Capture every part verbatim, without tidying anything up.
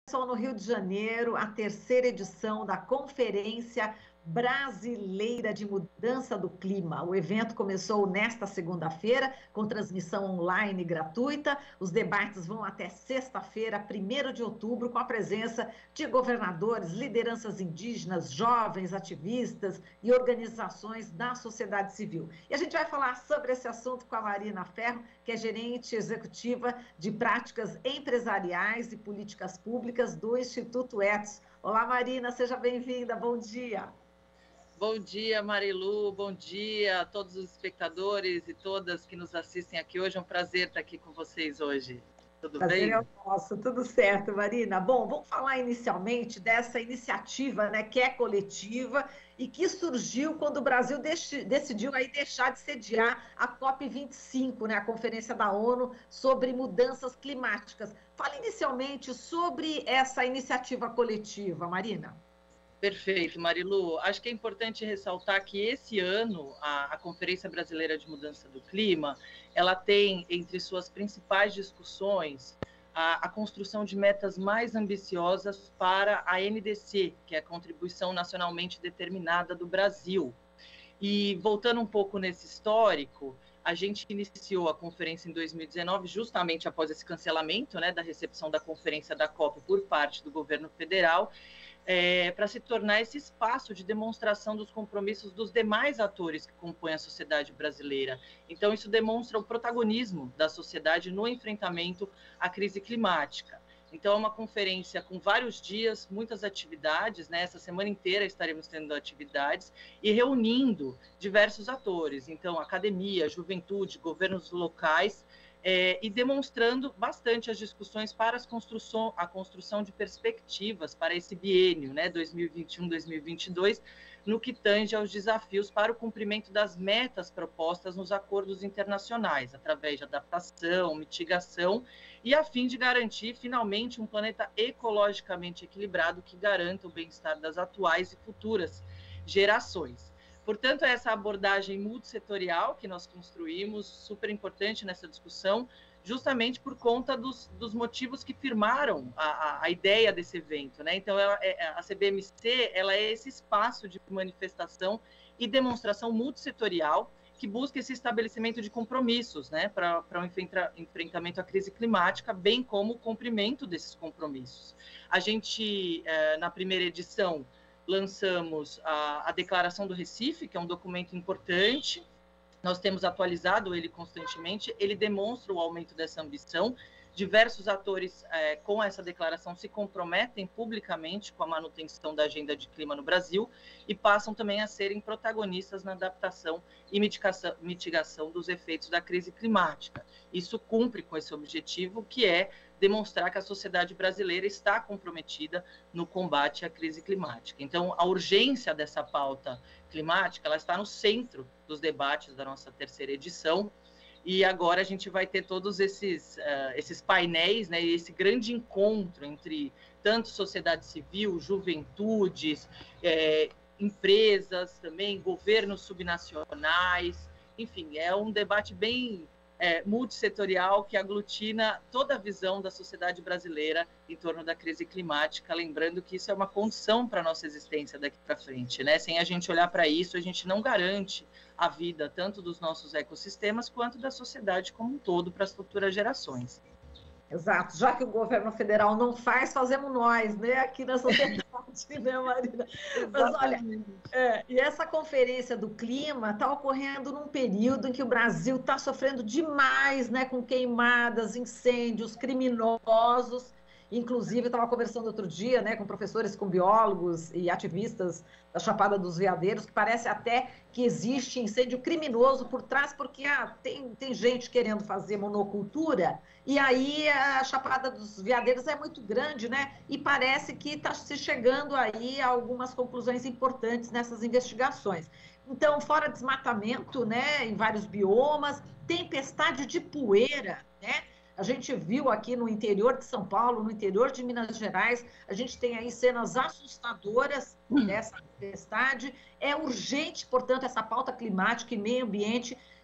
No Rio de Janeiro, a terceira edição da Conferência Brasileira de Mudança do Clima. O evento começou nesta segunda-feira, com transmissão online gratuita. Os debates vão até sexta-feira, primeiro de outubro, com a presença de governadores, lideranças indígenas, jovens, ativistas e organizações da sociedade civil. E a gente vai falar sobre esse assunto com a Marina Ferro, que é gerente executiva de práticas empresariais e políticas públicas do Instituto Ethos. Olá, Marina, seja bem-vinda, bom dia. Bom dia, Marilu, bom dia a todos os espectadores e todas que nos assistem aqui hoje. É um prazer estar aqui com vocês hoje. Tudo prazer bem? É o nosso, tudo certo, Marina. Bom, vamos falar inicialmente dessa iniciativa, né, que é coletiva e que surgiu quando o Brasil decidiu aí deixar de sediar a COP vinte e cinco, né, a Conferência da ONU sobre Mudanças Climáticas. Fala inicialmente sobre essa iniciativa coletiva, Marina. Perfeito, Marilu. Acho que é importante ressaltar que esse ano a, a Conferência Brasileira de Mudança do Clima, ela tem entre suas principais discussões a, a construção de metas mais ambiciosas para a N D C, que é a Contribuição Nacionalmente Determinada do Brasil. E voltando um pouco nesse histórico, a gente iniciou a conferência em dois mil e dezenove, justamente após esse cancelamento, né, da recepção da conferência da COP por parte do governo federal, É, para se tornar esse espaço de demonstração dos compromissos dos demais atores que compõem a sociedade brasileira. Então, isso demonstra o protagonismo da sociedade no enfrentamento à crise climática. Então, é uma conferência com vários dias, muitas atividades, né? Essa semana inteira estaremos tendo atividades e reunindo diversos atores. Então, academia, juventude, governos locais, É, e demonstrando bastante as discussões para as construção, a construção de perspectivas para esse biênio, né, dois mil e vinte e um, dois mil e vinte e dois, no que tange aos desafios para o cumprimento das metas propostas nos acordos internacionais, através de adaptação, mitigação, e a fim de garantir, finalmente, um planeta ecologicamente equilibrado que garanta o bem-estar das atuais e futuras gerações. Portanto, é essa abordagem multissetorial que nós construímos, super importante nessa discussão, justamente por conta dos, dos motivos que firmaram a, a, a ideia desse evento, né? Então, ela, a C B M C ela é esse espaço de manifestação e demonstração multissetorial que busca esse estabelecimento de compromissos, né, para o enfrentamento à crise climática, bem como o cumprimento desses compromissos. A gente, na primeira edição, lançamos a, a Declaração do Recife, que é um documento importante, nós temos atualizado ele constantemente, ele demonstra o aumento dessa ambição, diversos atores é, com essa declaração se comprometem publicamente com a manutenção da agenda de clima no Brasil e passam também a serem protagonistas na adaptação e mitigação, mitigação dos efeitos da crise climática. Isso cumpre com esse objetivo, que é demonstrar que a sociedade brasileira está comprometida no combate à crise climática. Então, a urgência dessa pauta climática, ela está no centro dos debates da nossa terceira edição, e agora a gente vai ter todos esses, uh, esses painéis, né, esse grande encontro entre tanto sociedade civil, juventudes, é, empresas também, governos subnacionais, enfim, é um debate bem É, multissetorial que aglutina toda a visão da sociedade brasileira em torno da crise climática, lembrando que isso é uma condição para a nossa existência daqui para frente, né? Sem a gente olhar para isso, a gente não garante a vida tanto dos nossos ecossistemas quanto da sociedade como um todo para as futuras gerações. Exato, já que o governo federal não faz, fazemos nós, né, aqui na sociedade, né, Marina? Mas olha, é, e essa conferência do clima está ocorrendo num período em que o Brasil está sofrendo demais, né, com queimadas, incêndios, criminosos. Inclusive, estava conversando outro dia, né, com professores, com biólogos e ativistas da Chapada dos Veadeiros, que parece até que existe incêndio criminoso por trás, porque ah, tem, tem gente querendo fazer monocultura, e aí a Chapada dos Veadeiros é muito grande, né? E parece que está se chegando aí a algumas conclusões importantes nessas investigações. Então, fora desmatamento, né, em vários biomas, tempestade de poeira, né? A gente viu aqui no interior de São Paulo, no interior de Minas Gerais, a gente tem aí cenas assustadoras dessa tempestade. É urgente, portanto, essa pauta climática e meio ambiente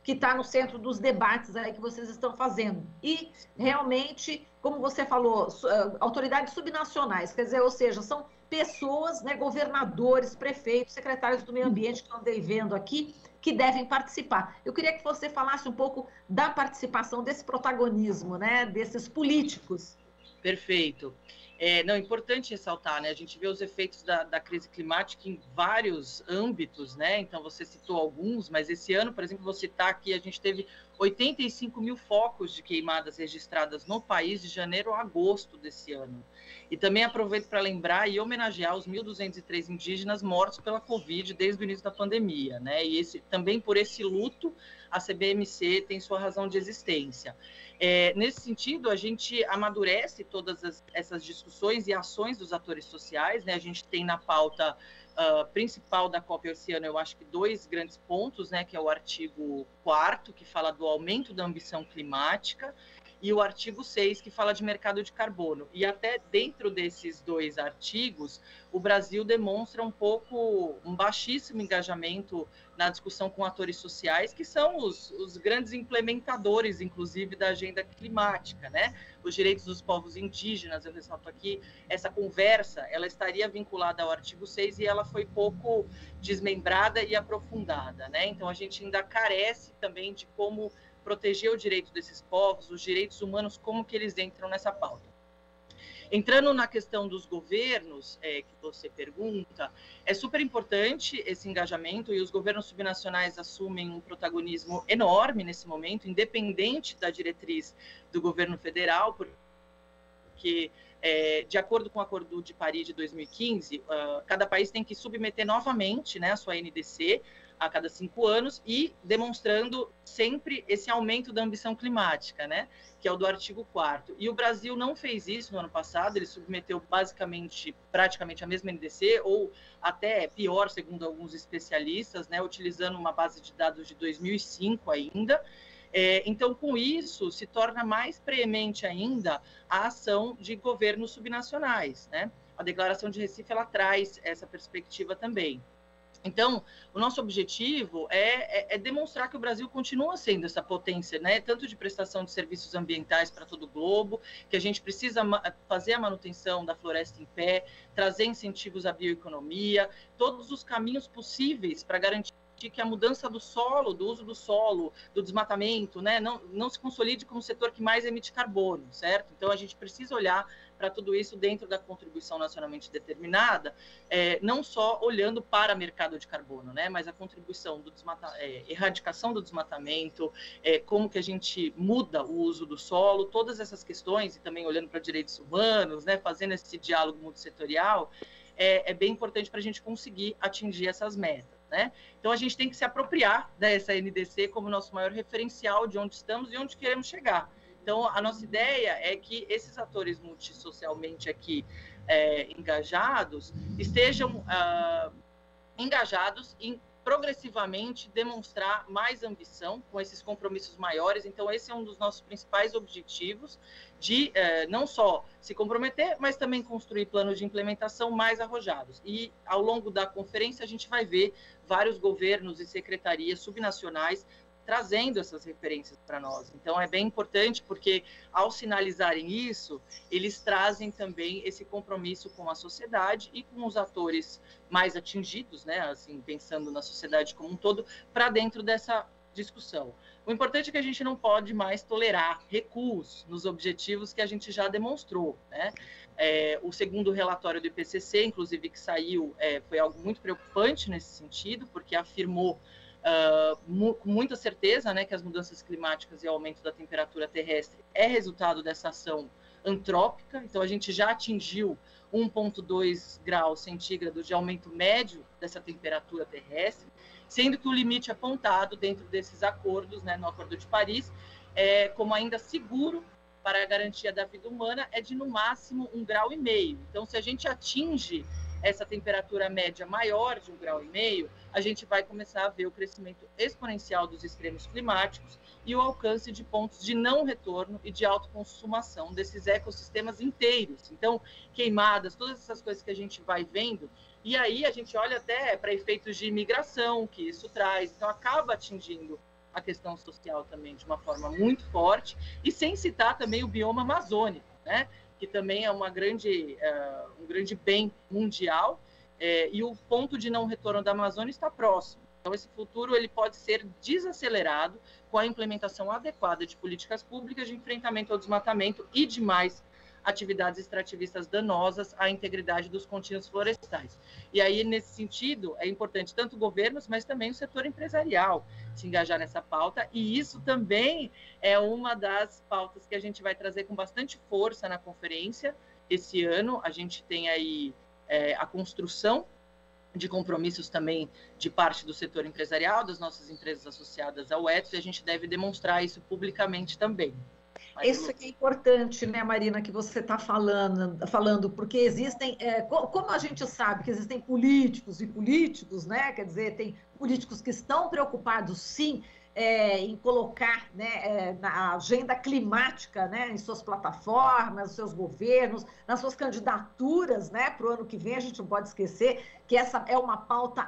que está no centro dos debates aí que vocês estão fazendo. E, realmente, como você falou, autoridades subnacionais, quer dizer, ou seja, são pessoas, né, governadores, prefeitos, secretários do meio ambiente que eu andei vendo aqui, que devem participar. Eu queria que você falasse um pouco da participação, desse protagonismo, né, desses políticos. Perfeito. É, não, é importante ressaltar, né? A gente vê os efeitos da, da crise climática em vários âmbitos, né? Então, você citou alguns, mas esse ano, por exemplo, vou citar aqui, a gente teve oitenta e cinco mil focos de queimadas registradas no país de janeiro a agosto desse ano. E também aproveito para lembrar e homenagear os mil duzentos e três indígenas mortos pela Covid desde o início da pandemia, né? E esse, também por esse luto, a C B M C tem sua razão de existência. É, nesse sentido, a gente amadurece todas as, essas discussões e ações dos atores sociais, né? A gente tem na pauta uh, principal da COP esse ano, eu acho que dois grandes pontos, né? Que é o artigo quarto, que fala do aumento da ambição climática, e o artigo seis, que fala de mercado de carbono. E até dentro desses dois artigos, o Brasil demonstra um pouco, um baixíssimo engajamento na discussão com atores sociais, que são os, os grandes implementadores, inclusive, da agenda climática, né? Os direitos dos povos indígenas, eu ressalto aqui, essa conversa, ela estaria vinculada ao artigo seis e ela foi pouco desmembrada e aprofundada, né? Então, a gente ainda carece também de como proteger o direito desses povos, os direitos humanos, como que eles entram nessa pauta. Entrando na questão dos governos, é, que você pergunta, é super importante esse engajamento e os governos subnacionais assumem um protagonismo enorme nesse momento, independente da diretriz do governo federal, porque, é, de acordo com o Acordo de Paris de dois mil e quinze, uh, cada país tem que submeter novamente, né, a sua N D C a cada cinco anos e demonstrando sempre esse aumento da ambição climática, né, que é o do artigo quarto. E o Brasil não fez isso no ano passado, ele submeteu basicamente, praticamente a mesma N D C, ou até pior, segundo alguns especialistas, né, utilizando uma base de dados de dois mil e cinco ainda. É, então, com isso, se torna mais preemente ainda a ação de governos subnacionais, né? A Declaração de Recife, ela traz essa perspectiva também. Então, o nosso objetivo é, é, é demonstrar que o Brasil continua sendo essa potência, né? Tanto de prestação de serviços ambientais para todo o globo, que a gente precisa fazer a manutenção da floresta em pé, trazer incentivos à bioeconomia, todos os caminhos possíveis para garantir que a mudança do solo, do uso do solo, do desmatamento, né, não, não se consolide como o setor que mais emite carbono, certo? Então, a gente precisa olhar para tudo isso dentro da contribuição nacionalmente determinada, é, não só olhando para o mercado de carbono, né, mas a contribuição do desmata, é, erradicação do desmatamento, é, como que a gente muda o uso do solo, todas essas questões, e também olhando para direitos humanos, né, fazendo esse diálogo multissetorial, é, é bem importante para a gente conseguir atingir essas metas. Né? Então, a gente tem que se apropriar dessa N D C como nosso maior referencial de onde estamos e onde queremos chegar. Então, a nossa ideia é que esses atores multissocialmente aqui é, engajados estejam ah, engajados em progressivamente demonstrar mais ambição com esses compromissos maiores. Então, esse é um dos nossos principais objetivos de eh, não só se comprometer, mas também construir planos de implementação mais arrojados. E, ao longo da conferência, a gente vai ver vários governos e secretarias subnacionais trazendo essas referências para nós. Então, é bem importante porque, ao sinalizarem isso, eles trazem também esse compromisso com a sociedade e com os atores mais atingidos, né, assim, pensando na sociedade como um todo, para dentro dessa discussão. O importante é que a gente não pode mais tolerar recuos nos objetivos que a gente já demonstrou, né? É, o segundo relatório do I P C C, inclusive, que saiu, é, foi algo muito preocupante nesse sentido, porque afirmou Uh, mu com muita certeza, né, que as mudanças climáticas e o aumento da temperatura terrestre é resultado dessa ação antrópica. Então, a gente já atingiu um vírgula dois graus centígrados de aumento médio dessa temperatura terrestre, sendo que o limite apontado dentro desses acordos, né, no Acordo de Paris, é, como ainda seguro para a garantia da vida humana, é de, no máximo, um grau e meio. Então, se a gente atinge essa temperatura média maior de um grau e meio, a gente vai começar a ver o crescimento exponencial dos extremos climáticos e o alcance de pontos de não retorno e de autoconsumação desses ecossistemas inteiros. Então, queimadas, todas essas coisas que a gente vai vendo, e aí a gente olha até para efeitos de imigração que isso traz, então acaba atingindo a questão social também de uma forma muito forte, e sem citar também o bioma amazônico, né? Que também é uma grande, uh, um grande bem mundial, é, e o ponto de não retorno da Amazônia está próximo. Então, esse futuro ele pode ser desacelerado com a implementação adequada de políticas públicas de enfrentamento ao desmatamento e demais atividades extrativistas danosas à integridade dos contínuos florestais. E aí, nesse sentido, é importante tanto governos, mas também o setor empresarial se engajar nessa pauta, e isso também é uma das pautas que a gente vai trazer com bastante força na conferência. Esse ano, a gente tem aí é, a construção de compromissos também de parte do setor empresarial, das nossas empresas associadas ao Edson, e a gente deve demonstrar isso publicamente também. Mas isso que é importante, né, Marina, que você está falando, falando, porque existem, é, como a gente sabe que existem políticos e políticos, né, quer dizer, tem políticos que estão preocupados, sim, é, em colocar, né, é, na agenda climática, né, em suas plataformas, nos seus governos, nas suas candidaturas, né, para o ano que vem. A gente não pode esquecer que essa é uma pauta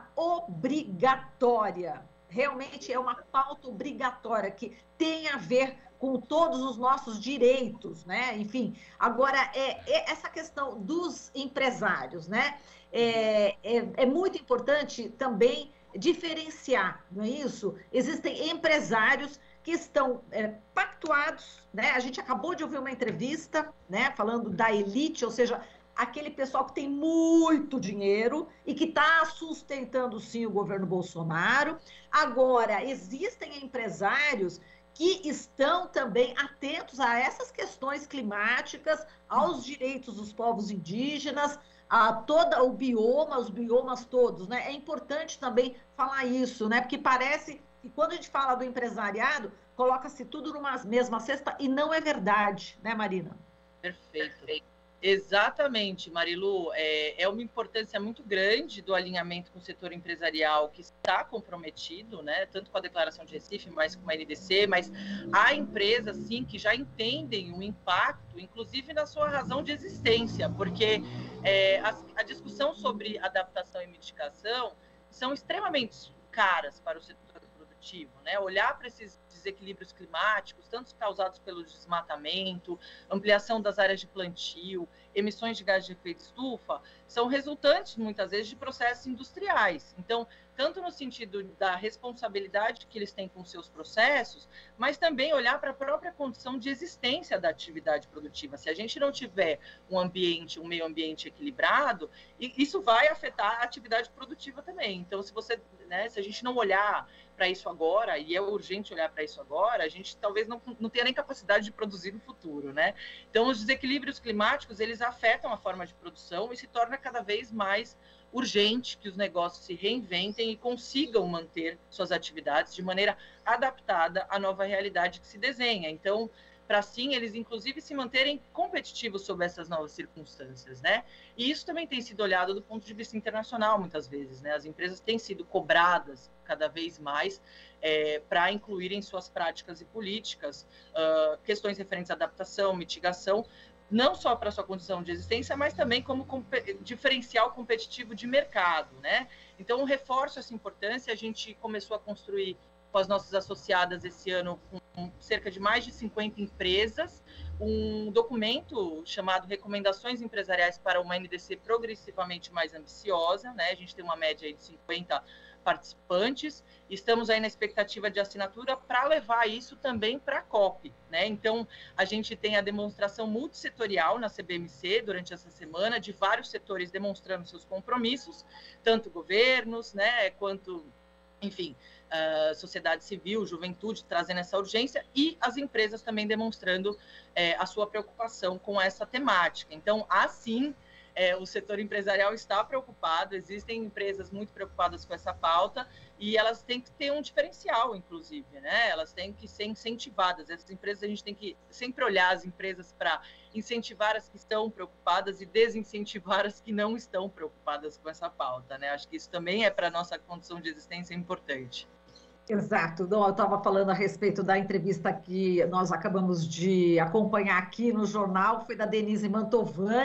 obrigatória, realmente é uma pauta obrigatória, que tem a ver com todos os nossos direitos, né? Enfim, agora, é, é essa questão dos empresários, né? É, é, é muito importante também diferenciar, não é isso? Existem empresários que estão é, pactuados, né? A gente acabou de ouvir uma entrevista, né? Falando da elite, ou seja, aquele pessoal que tem muito dinheiro e que está sustentando, sim, o governo Bolsonaro. Agora, existem empresários que estão também atentos a essas questões climáticas, aos direitos dos povos indígenas, a todo o bioma, os biomas todos, né? É importante também falar isso, né? Porque parece que quando a gente fala do empresariado, coloca-se tudo numa mesma cesta, e não é verdade, né, Marina? Perfeito. Exatamente, Marilu, é, é uma importância muito grande do alinhamento com o setor empresarial, que está comprometido, né, tanto com a Declaração de Recife, mas com a N D C, mas há empresas, sim, que já entendem o impacto, inclusive na sua razão de existência, porque é, a, a discussão sobre adaptação e mitigação são extremamente caras para o setor produtivo, né? Olhar para esses desequilíbrios climáticos, tanto causados pelo desmatamento, ampliação das áreas de plantio, emissões de gás de efeito estufa, são resultantes, muitas vezes, de processos industriais. Então, tanto no sentido da responsabilidade que eles têm com seus processos, mas também olhar para a própria condição de existência da atividade produtiva. Se a gente não tiver um ambiente, um meio ambiente equilibrado, isso vai afetar a atividade produtiva também. Então, se você, né, se a gente não olhar para isso agora, e é urgente olhar para isso agora, a gente talvez não, não tenha nem capacidade de produzir no futuro, né? Então, os desequilíbrios climáticos, eles afetam a forma de produção e se torna cada vez mais urgente que os negócios se reinventem e consigam manter suas atividades de maneira adaptada à nova realidade que se desenha. Então, para assim eles, inclusive, se manterem competitivos sob essas novas circunstâncias, né? E isso também tem sido olhado do ponto de vista internacional, muitas vezes, né? As empresas têm sido cobradas cada vez mais é, para incluir em suas práticas e políticas uh, questões referentes à adaptação, mitigação, não só para sua condição de existência, mas também como diferencial competitivo de mercado, né? Então, eu reforço essa importância. A gente começou a construir com as nossas associadas esse ano, com cerca de mais de cinquenta empresas, um documento chamado Recomendações Empresariais para uma N D C progressivamente mais ambiciosa, né? A gente tem uma média aí de cinquenta participantes, estamos aí na expectativa de assinatura para levar isso também para a COP, né? Então, a gente tem a demonstração multissetorial na C B M C durante essa semana, de vários setores demonstrando seus compromissos, tanto governos, né, quanto, enfim, uh, sociedade civil, juventude, trazendo essa urgência, e as empresas também demonstrando eh, a sua preocupação com essa temática. Então, assim, É, o setor empresarial está preocupado, existem empresas muito preocupadas com essa pauta e elas têm que ter um diferencial, inclusive, né? Elas têm que ser incentivadas. Essas empresas, a gente tem que sempre olhar as empresas para incentivar as que estão preocupadas e desincentivar as que não estão preocupadas com essa pauta, né? Acho que isso também é para a nossa condição de existência importante. Exato. Não, eu estava falando a respeito da entrevista que nós acabamos de acompanhar aqui no jornal, foi da Denise Mantovani,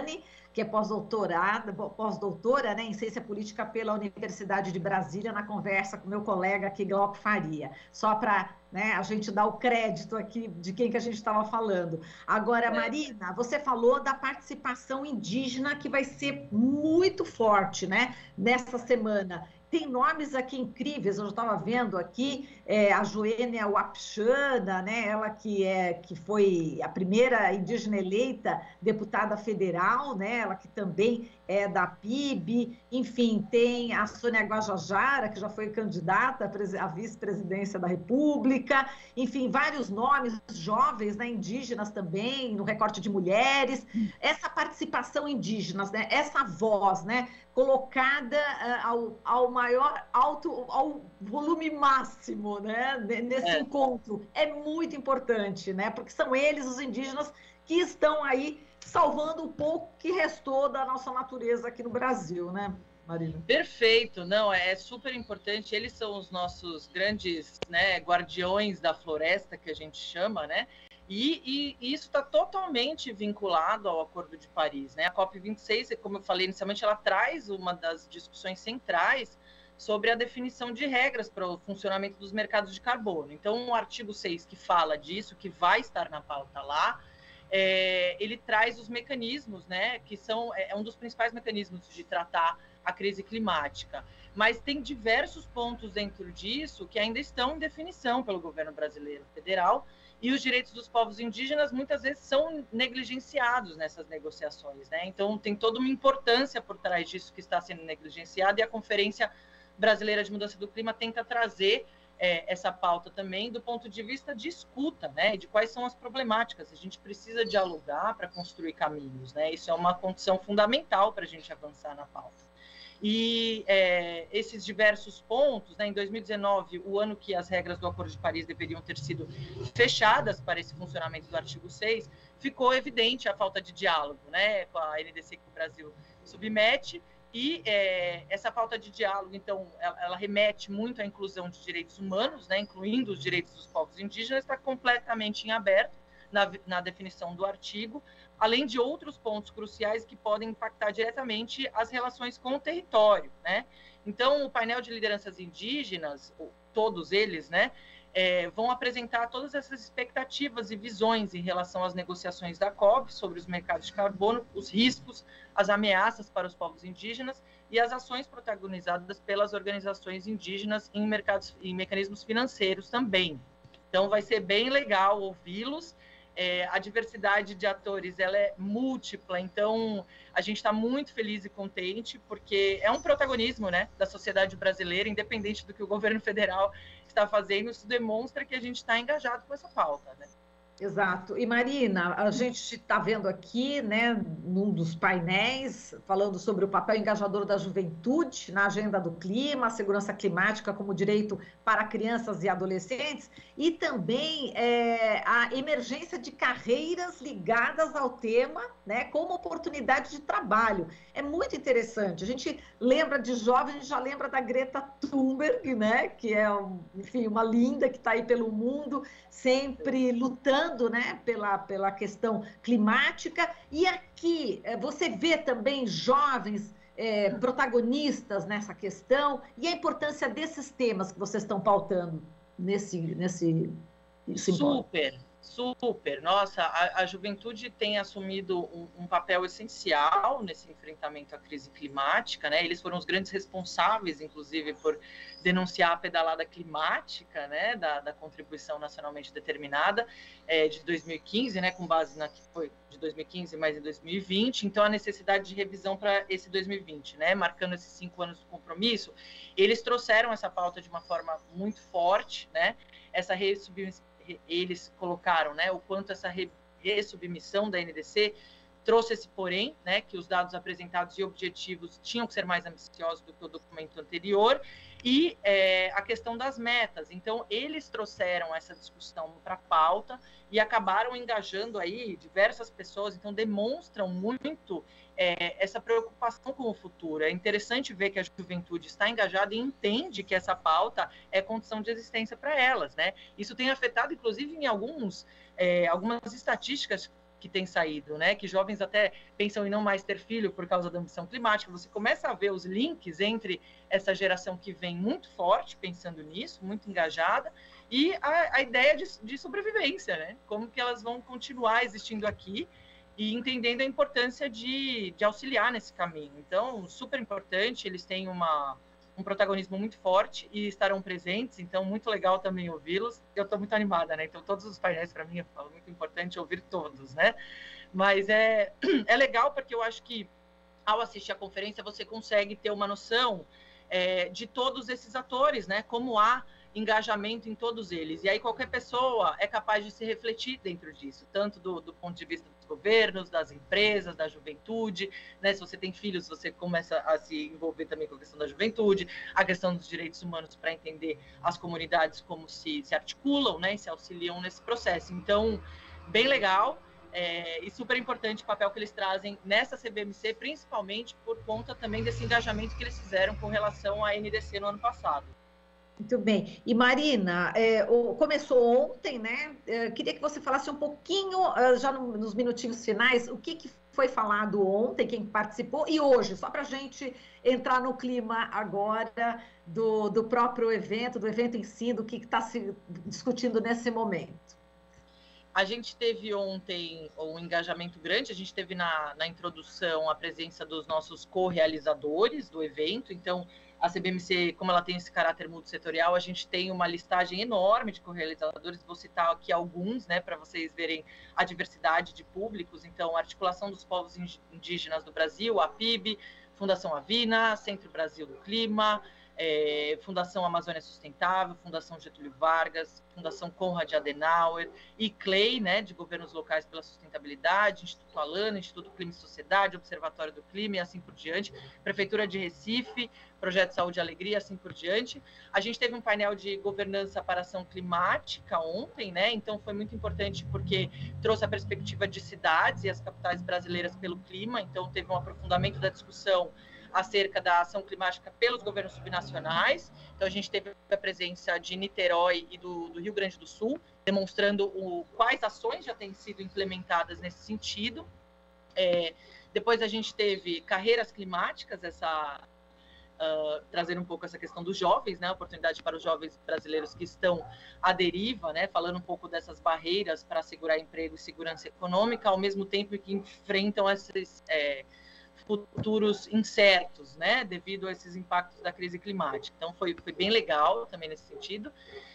que é pós-doutorada, pós-doutora, né, em Ciência Política pela Universidade de Brasília, na conversa com meu colega aqui, Glauco Faria. Só para, né, a gente dar o crédito aqui de quem que a gente estava falando. Agora, Marina, você falou da participação indígena, que vai ser muito forte, né, nessa semana. Tem nomes aqui incríveis, eu já estava vendo aqui, é, a Joênia Wapichana, né, ela que, é, que foi a primeira indígena eleita deputada federal, né, ela que também é da P I B, enfim, tem a Sônia Guajajara, que já foi candidata à vice-presidência da República, enfim, vários nomes jovens, né, indígenas também, no recorte de mulheres, essa participação indígena, né, essa voz, né, colocada uh, ao, ao maior, alto, ao volume máximo, né, nesse é. encontro, é muito importante, né, porque são eles, os indígenas, que estão aí salvando o pouco que restou da nossa natureza aqui no Brasil, né, Marina? Perfeito, não, é super importante, eles são os nossos grandes, né, guardiões da floresta, que a gente chama, né, e, e isso está totalmente vinculado ao Acordo de Paris, né, a COP vinte e seis, como eu falei inicialmente, ela traz uma das discussões centrais sobre a definição de regras para o funcionamento dos mercados de carbono. Então, o artigo seis que fala disso, que vai estar na pauta lá, É, ele traz os mecanismos, né, que são é um dos principais mecanismos de tratar a crise climática. Mas tem diversos pontos dentro disso que ainda estão em definição pelo governo brasileiro federal, e os direitos dos povos indígenas muitas vezes são negligenciados nessas negociações, né? Então tem toda uma importância por trás disso que está sendo negligenciado, e a Conferência Brasileira de Mudança do Clima tenta trazer É, essa pauta também do ponto de vista de escuta, né, de quais são as problemáticas. A gente precisa dialogar para construir caminhos, né, isso é uma condição fundamental para a gente avançar na pauta. E é, esses diversos pontos, né, em dois mil e dezenove, o ano que as regras do Acordo de Paris deveriam ter sido fechadas para esse funcionamento do artigo seis, ficou evidente a falta de diálogo, né, com a N D C que o Brasil submete. E é, essa falta de diálogo, então, ela, ela remete muito à inclusão de direitos humanos, né, incluindo os direitos dos povos indígenas, está completamente em aberto na, na definição do artigo, além de outros pontos cruciais que podem impactar diretamente as relações com o território, né? Então, o painel de lideranças indígenas, todos eles, né, É, vão apresentar todas essas expectativas e visões em relação às negociações da COP sobre os mercados de carbono, os riscos, as ameaças para os povos indígenas e as ações protagonizadas pelas organizações indígenas em mercados e mecanismos financeiros também. Então, vai ser bem legal ouvi-los. É, a diversidade de atores ela é múltipla, então a gente está muito feliz e contente, porque é um protagonismo, né, da sociedade brasileira, independente do que o governo federal está fazendo, isso demonstra que a gente está engajado com essa pauta, né? Exato. E, Marina, a gente está vendo aqui, né, num dos painéis, falando sobre o papel engajador da juventude na agenda do clima, a segurança climática como direito para crianças e adolescentes, e também é, a emergência de carreiras ligadas ao tema, né, como oportunidade de trabalho. É muito interessante. A gente lembra de jovens, a gente já lembra da Greta Thunberg, né, que é, enfim, uma linda que está aí pelo mundo, sempre lutando, né, pela, pela questão climática, e aqui você vê também jovens é, protagonistas nessa questão, e a importância desses temas que vocês estão pautando nesse, nesse simpósio. Super, super. Nossa, a, a juventude tem assumido um, um papel essencial nesse enfrentamento à crise climática, né? Eles foram os grandes responsáveis, inclusive, por denunciar a pedalada climática, né, da, da contribuição nacionalmente determinada é, de dois mil e quinze, né, com base na que foi de dois mil e quinze, mas em dois mil e vinte. Então, a necessidade de revisão para esse dois mil e vinte, né, marcando esses cinco anos de compromisso, eles trouxeram essa pauta de uma forma muito forte, né, essa resubmissão, eles colocaram, né, o quanto essa ressubmissão da N D C trouxe esse porém, né, que os dados apresentados e objetivos tinham que ser mais ambiciosos do que o documento anterior, e é, a questão das metas. Então, eles trouxeram essa discussão para a pauta e acabaram engajando aí diversas pessoas, então demonstram muito é, essa preocupação com o futuro. É interessante ver que a juventude está engajada e entende que essa pauta é condição de existência para elas, né? Isso tem afetado, inclusive, em alguns, é, algumas estatísticas que tem saído, né? Que jovens até pensam em não mais ter filho por causa da ambição climática. Você começa a ver os links entre essa geração que vem muito forte, pensando nisso, muito engajada, e a, a ideia de, de sobrevivência, né? Como que elas vão continuar existindo aqui e entendendo a importância de, de auxiliar nesse caminho. Então, super importante, eles têm uma, um protagonismo muito forte e estarão presentes, então muito legal também ouvi-los. Eu estou muito animada, né? Então todos os painéis, para mim, eu falo, muito importante ouvir todos, né? Mas é, é legal porque eu acho que ao assistir a conferência você consegue ter uma noção é, de todos esses atores, né? Como há engajamento em todos eles. E aí qualquer pessoa é capaz de se refletir dentro disso, tanto do, do ponto de vista dos governos, das empresas, da juventude, né? Se você tem filhos, você começa a se envolver também com a questão da juventude, a questão dos direitos humanos para entender as comunidades como se, se articulam, né? E se auxiliam nesse processo. Então, bem legal. É, e super importante o papel que eles trazem nessa C B M C, principalmente por conta também desse engajamento que eles fizeram com relação à N D C no ano passado. Muito bem. E Marina, é, o, começou ontem, né? É, queria que você falasse um pouquinho, já no, nos minutinhos finais, o que, que foi falado ontem, quem participou, e hoje, só para a gente entrar no clima agora do, do próprio evento, do evento em si, do que está se discutindo nesse momento. A gente teve ontem um engajamento grande, a gente teve na, na introdução a presença dos nossos co-realizadores do evento, então a C B M C, como ela tem esse caráter multissetorial, a gente tem uma listagem enorme de co-realizadores, vou citar aqui alguns, né, para vocês verem a diversidade de públicos, então a Articulação dos Povos Indígenas do Brasil, a P I B, Fundação Avina, Centro Brasil do Clima, É, Fundação Amazônia Sustentável, Fundação Getúlio Vargas, Fundação Konrad Adenauer, I C L E I, né, de Governos Locais pela Sustentabilidade, Instituto Alana, Instituto Clima e Sociedade, Observatório do Clima e assim por diante, Prefeitura de Recife, Projeto Saúde e Alegria, assim por diante. A gente teve um painel de governança para ação climática ontem, né, então foi muito importante porque trouxe a perspectiva de cidades e as capitais brasileiras pelo clima, então teve um aprofundamento da discussão acerca da ação climática pelos governos subnacionais. Então, a gente teve a presença de Niterói e do, do Rio Grande do Sul, demonstrando o, quais ações já têm sido implementadas nesse sentido. É, depois, a gente teve carreiras climáticas, essa, uh, trazendo um pouco essa questão dos jovens, né, oportunidade para os jovens brasileiros que estão à deriva, né, falando um pouco dessas barreiras para assegurar emprego e segurança econômica, ao mesmo tempo que enfrentam esses... É, futuros incertos, né, devido a esses impactos da crise climática. Então, foi, foi bem legal também nesse sentido.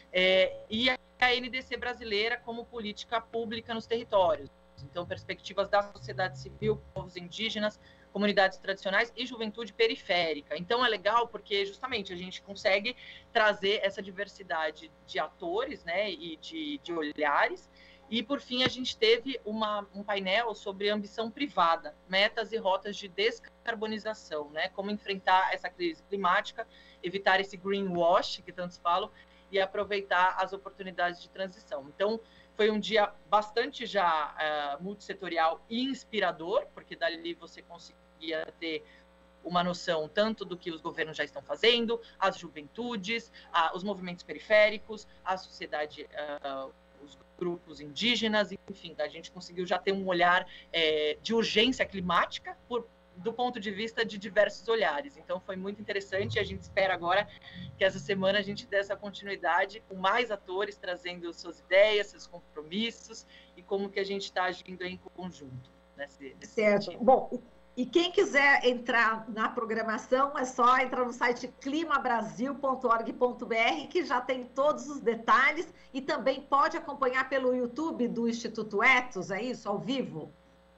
É, e a N D C brasileira como política pública nos territórios. Então, perspectivas da sociedade civil, povos indígenas, comunidades tradicionais e juventude periférica. Então, é legal porque, justamente, a gente consegue trazer essa diversidade de atores, né, e de, de olhares. E, por fim, a gente teve uma, um painel sobre ambição privada, metas e rotas de descarbonização, né? Como enfrentar essa crise climática, evitar esse greenwash, que tantos falam, e aproveitar as oportunidades de transição. Então, foi um dia bastante já uh, multissetorial e inspirador, porque dali você conseguia ter uma noção tanto do que os governos já estão fazendo, as juventudes, uh, os movimentos periféricos, a sociedade... Uh, os grupos indígenas, enfim, a gente conseguiu já ter um olhar é, de urgência climática por, do ponto de vista de diversos olhares. Então, foi muito interessante e a gente espera agora que essa semana a gente dê essa continuidade com mais atores trazendo suas ideias, seus compromissos e como que a gente está agindo em conjunto. Nesse, nesse certo. sentido. Bom, e quem quiser entrar na programação, é só entrar no site clima brasil ponto org ponto br, que já tem todos os detalhes, e também pode acompanhar pelo YouTube do Instituto Ethos, é isso, ao vivo?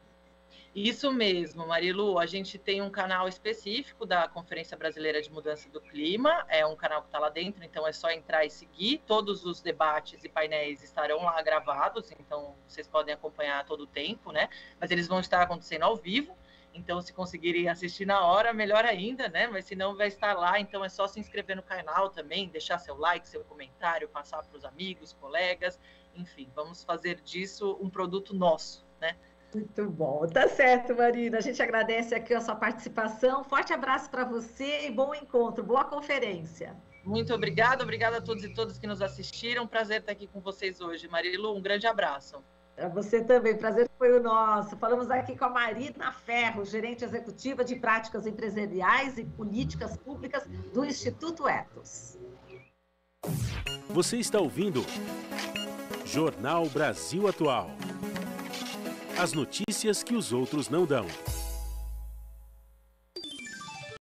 Isso mesmo, Marilu, a gente tem um canal específico da Conferência Brasileira de Mudança do Clima, é um canal que está lá dentro, então é só entrar e seguir, todos os debates e painéis estarão lá gravados, então vocês podem acompanhar a todo o tempo, né? Mas eles vão estar acontecendo ao vivo. Então, se conseguirem assistir na hora, melhor ainda, né? Mas se não, vai estar lá. Então, é só se inscrever no canal também, deixar seu like, seu comentário, passar para os amigos, colegas. Enfim, vamos fazer disso um produto nosso, né? Muito bom. Tá certo, Marina. A gente agradece aqui a sua participação. Forte abraço para você e bom encontro. Boa conferência. Muito obrigada. Obrigada a todos e todas que nos assistiram. Prazer estar aqui com vocês hoje. Marilu, um grande abraço. Para você também, prazer foi o nosso. Falamos aqui com a Marina Ferro, gerente executiva de práticas empresariais e políticas públicas do Instituto Ethos. Você está ouvindo Jornal Brasil Atual. As notícias que os outros não dão.